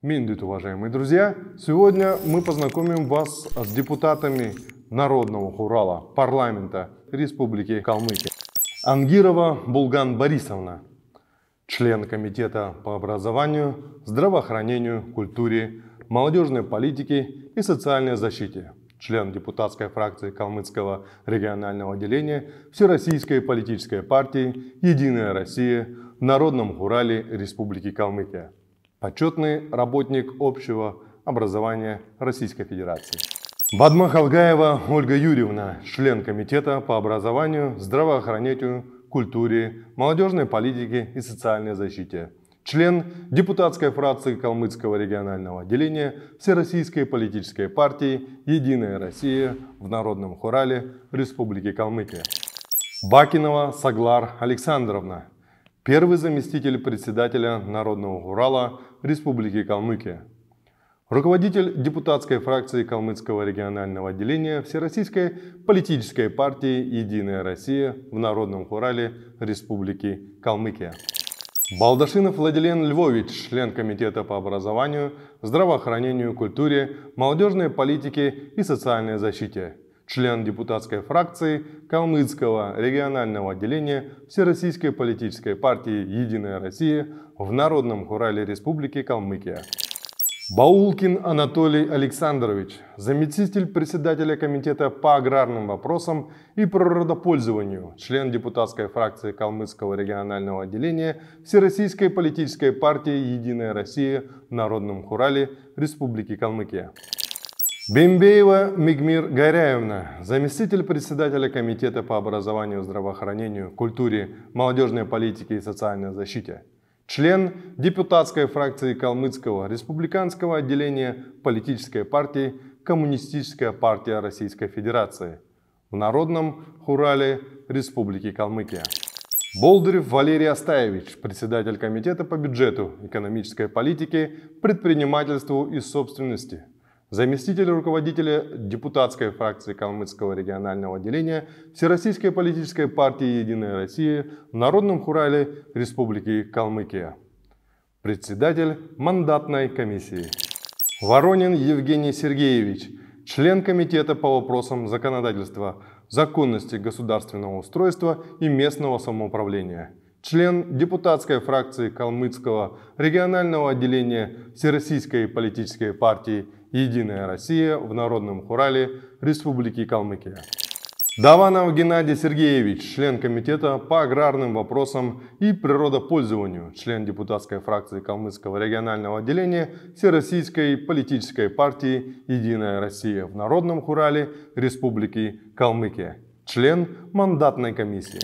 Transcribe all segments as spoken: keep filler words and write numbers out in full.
Миндит, уважаемые друзья! Сегодня мы познакомим вас с депутатами Народного Хурала парламента Республики Калмыкия. Ангирова Булган Борисовна, член Комитета по образованию, здравоохранению, культуре, молодежной политике и социальной защите, член депутатской фракции Калмыцкого регионального отделения Всероссийской политической партии «Единая Россия» в Народном Хурале Республики Калмыкия. Почетный работник общего образования Российской Федерации. Бадмахалгаева Ольга Юрьевна, член Комитета по образованию, здравоохранению, культуре, молодежной политике и социальной защите, член депутатской фракции Калмыцкого регионального отделения Всероссийской политической партии «Единая Россия» в Народном Хурале Республики Калмыкия. Бакинова Саглар Александровна, первый заместитель председателя Народного Хурала Республики Калмыкия, руководитель депутатской фракции Калмыцкого регионального отделения Всероссийской политической партии «Единая Россия» в Народном Хурале Республики Калмыкия. Балдашинов Владилен Львович, член Комитета по образованию, здравоохранению, культуре, молодежной политике и социальной защите, член депутатской фракции Калмыцкого регионального отделения Всероссийской политической партии «Единая Россия» в Народном Хурале Республики Калмыкия. Баулкин Анатолий Александрович, заместитель председателя Комитета по аграрным вопросам и природопользованию, член депутатской фракции Калмыцкого регионального отделения Всероссийской политической партии «Единая Россия» в Народном Хурале Республики Калмыкия. Бембеева Мигмир Горяевна, заместитель председателя Комитета по образованию, здравоохранению, культуре, молодежной политике и социальной защите, член депутатской фракции Калмыцкого республиканского отделения политической партии «Коммунистическая партия Российской Федерации» в Народном Хурале Республики Калмыкия. Болдырев Валерий Астаевич, председатель Комитета по бюджету, экономической политике, предпринимательству и собственности, заместитель руководителя депутатской фракции Калмыцкого регионального отделения Всероссийской политической партии «Единая Россия» в Народном Хурале Республики Калмыкия. Председатель мандатной комиссии. Воронин Евгений Сергеевич, член Комитета по вопросам законодательства, законности государственного устройства и местного самоуправления, член депутатской фракции Калмыцкого регионального отделения Всероссийской политической партии «Единая Россия» в Народном Хурале Республики Калмыкия. Даванов Геннадий Сергеевич, член Комитета по аграрным вопросам и природопользованию, член депутатской фракции Калмыцкого регионального отделения Всероссийской политической партии «Единая Россия» в Народном Хурале Республики Калмыкия, член мандатной комиссии.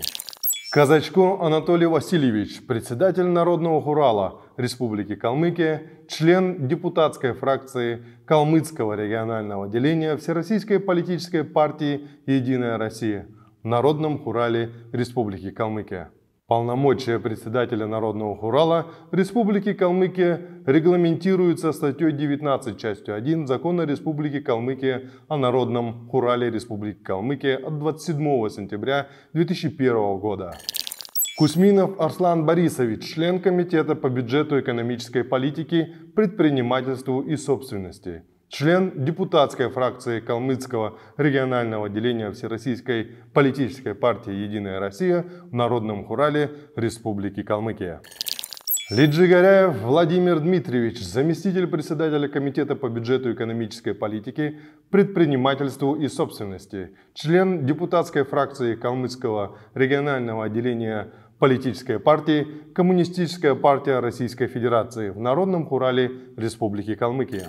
Казачко Анатолий Васильевич, председатель Народного Хурала Республики Калмыкия, член депутатской фракции Калмыцкого регионального отделения Всероссийской политической партии «Единая Россия» в Народном Хурале Республики Калмыкия. Полномочия председателя Народного Хурала Республики Калмыкия регламентируются статьей девятнадцать, частью один Закона Республики Калмыкия о Народном Хурале Республики Калмыкия от двадцать седьмого сентября две тысячи первого года. Кусминов Арслан Борисович, член Комитета по бюджету, экономической политике, предпринимательству и собственности, член депутатской фракции Калмыцкого регионального отделения Всероссийской политической партии «Единая Россия» в Народном Хурале Республики Калмыкия. Лиджигаряев Владимир Дмитриевич, заместитель председателя Комитета по бюджету, экономической политике, предпринимательству и собственности, член депутатской фракции Калмыцкого регионального отделения политической партии «Коммунистическая партия Российской Федерации» в Народном Хурале Республики Калмыкия.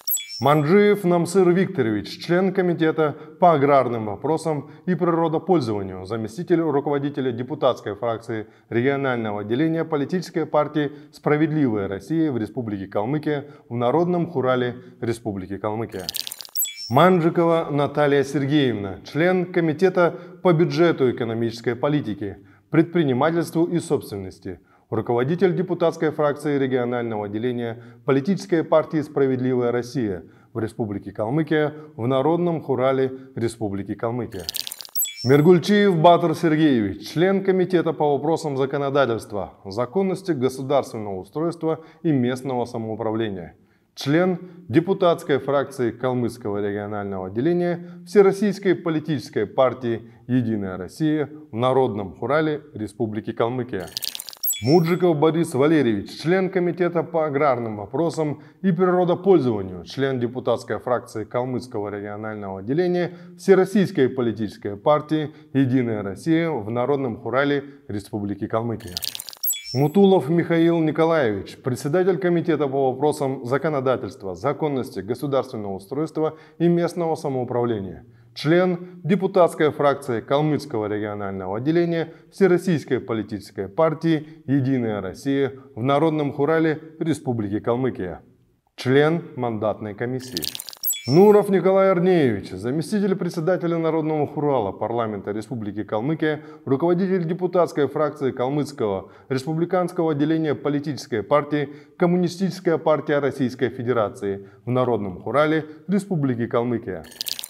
Манджиев Намсыр Викторович, член Комитета по аграрным вопросам и природопользованию, заместитель руководителя депутатской фракции регионального отделения политической партии «Справедливая Россия» в Республике Калмыкия в Народном Хурале Республики Калмыкия. Манджикова Наталья Сергеевна, член Комитета по бюджету, экономической политике, предпринимательству и собственности, руководитель депутатской фракции регионального отделения политической партии «Справедливая Россия» в Республике Калмыкия в Народном Хурале Республики Калмыкия. Мергульчиев Батыр Сергеевич, член Комитета по вопросам законодательства, законности государственного устройства и местного самоуправления, член депутатской фракции Калмыцкого регионального отделения Всероссийской политической партии «Единая Россия» в Народном Хурале Республики Калмыкия. Муджиков Борис Валерьевич, член Комитета по аграрным вопросам и природопользованию, член депутатской фракции Калмыцкого регионального отделения Всероссийской политической партии «Единая Россия» в Народном Хурале Республики Калмыкия. Мутулов Михаил Николаевич, председатель Комитета по вопросам законодательства, законности, государственного устройства и местного самоуправления, член депутатской фракции Калмыцкого регионального отделения Всероссийской политической партии «Единая Россия» в Народном Хурале Республики Калмыкия, член мандатной комиссии. Нуров Николай Арнеевич, заместитель председателя Народного Хурала парламента Республики Калмыкия, руководитель депутатской фракции Калмыцкого республиканского отделения политической партии Коммунистическая партия Российской Федерации в Народном Хурале Республики Калмыкия.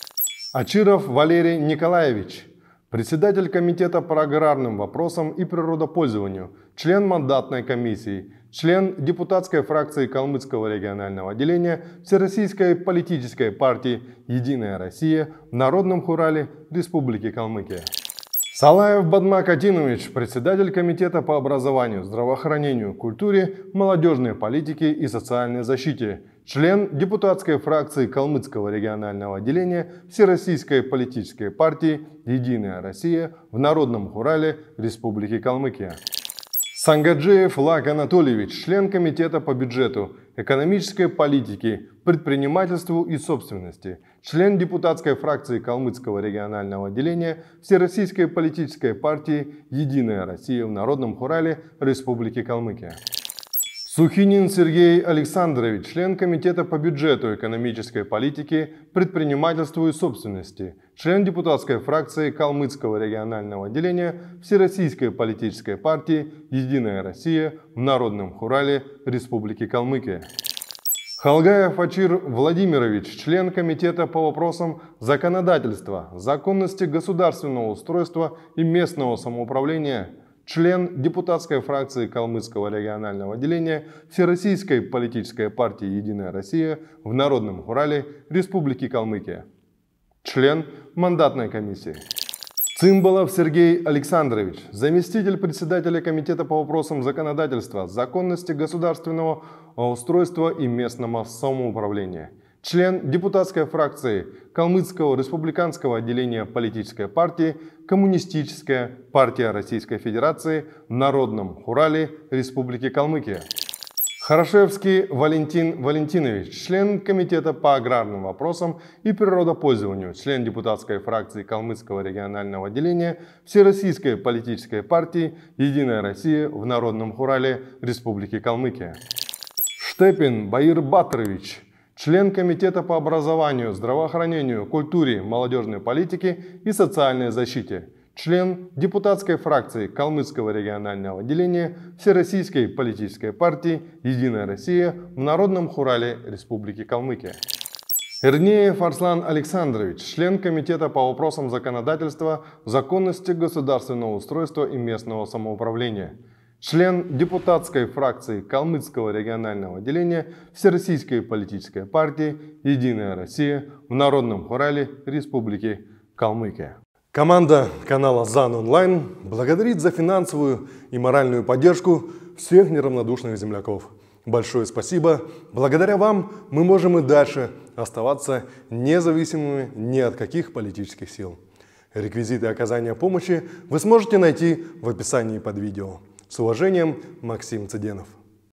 Ачиров Валерий Николаевич, председатель Комитета по аграрным вопросам и природопользованию, член мандатной комиссии, член депутатской фракции Калмыцкого регионального отделения Всероссийской политической партии «Единая Россия» в Народном Хурале Республики Калмыкия. Салаев Бадмак Адинович, председатель Комитета по образованию, здравоохранению, культуре, молодежной политике и социальной защите, член депутатской фракции Калмыцкого регионального отделения Всероссийской политической партии «Единая Россия» в Народном Хурале Республики Калмыкия. Сангаджиев Лак Анатольевич, член Комитета по бюджету, экономической политике, предпринимательству и собственности, член депутатской фракции Калмыцкого регионального отделения Всероссийской политической партии «Единая Россия» в Народном Хурале Республики Калмыкия. Сухинин Сергей Александрович, член Комитета по бюджету, экономической политике, предпринимательству и собственности, член депутатской фракции Калмыцкого регионального отделения Всероссийской политической партии «Единая Россия» в Народном Хурале Республики Калмыкия. Халгаев Ачир Владимирович, член Комитета по вопросам законодательства, законности государственного устройства и местного самоуправления, член депутатской фракции Калмыцкого регионального отделения Всероссийской политической партии «Единая Россия» в Народном Хурале Республики Калмыкия, член мандатной комиссии. Цымбалов Сергей Александрович, заместитель председателя Комитета по вопросам законодательства, законности государственного устройства и местного самоуправления, член депутатской фракции Калмыцкого республиканского отделения политической партии Коммунистическая партия Российской Федерации в Народном Хурале Республики Калмыкия. Хорошевский Валентин Валентинович, член Комитета по аграрным вопросам и природопользованию, член депутатской фракции Калмыцкого регионального отделения Всероссийской политической партии «Единая Россия» в Народном Хурале Республики Калмыкия. Штепин Баир Батрович, член Комитета по образованию, здравоохранению, культуре, молодежной политике и социальной защите, член депутатской фракции Калмыцкого регионального отделения Всероссийской политической партии «Единая Россия» в Народном Хурале Республики Калмыкия. Эрнеев Арслан Александрович, член Комитета по вопросам законодательства, законности государственного устройства и местного самоуправления, член депутатской фракции Калмыцкого регионального отделения Всероссийской политической партии «Единая Россия» в Народном Хурале Республики Калмыкия. Команда канала ЗАН Онлайн благодарит за финансовую и моральную поддержку всех неравнодушных земляков. Большое спасибо. Благодаря вам мы можем и дальше оставаться независимыми ни от каких политических сил. Реквизиты оказания помощи вы сможете найти в описании под видео. С уважением, Максим Цыденов.